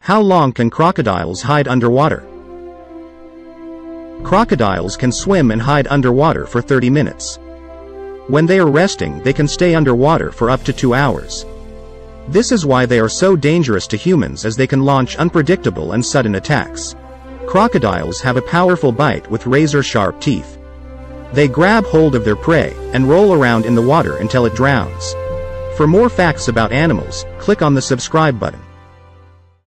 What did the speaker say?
How long can crocodiles hide underwater? Crocodiles can swim and hide underwater for 30 minutes. When they are resting, they can stay underwater for up to 2 hours. This is why they are so dangerous to humans, as they can launch unpredictable and sudden attacks. Crocodiles have a powerful bite with razor-sharp teeth. They grab hold of their prey and roll around in the water until it drowns. For more facts about animals, click on the subscribe button.